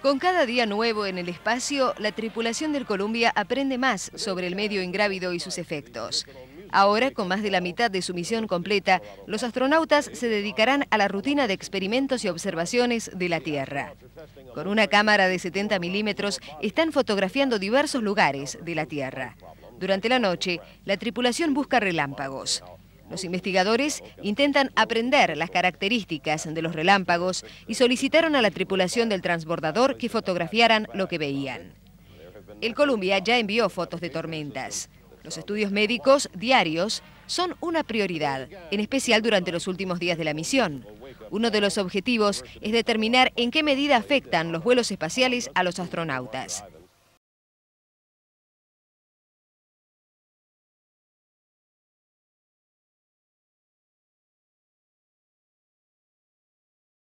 Con cada día nuevo en el espacio, la tripulación del Columbia aprende más sobre el medio ingrávido y sus efectos. Ahora, con más de la mitad de su misión completa, los astronautas se dedicarán a la rutina de experimentos y observaciones de la Tierra. Con una cámara de 70 milímetros, están fotografiando diversos lugares de la Tierra. Durante la noche, la tripulación busca relámpagos. Los investigadores intentan aprender las características de los relámpagos y solicitaron a la tripulación del transbordador que fotografiaran lo que veían. El Columbia ya envió fotos de tormentas. Los estudios médicos diarios son una prioridad, en especial durante los últimos días de la misión. Uno de los objetivos es determinar en qué medida afectan los vuelos espaciales a los astronautas.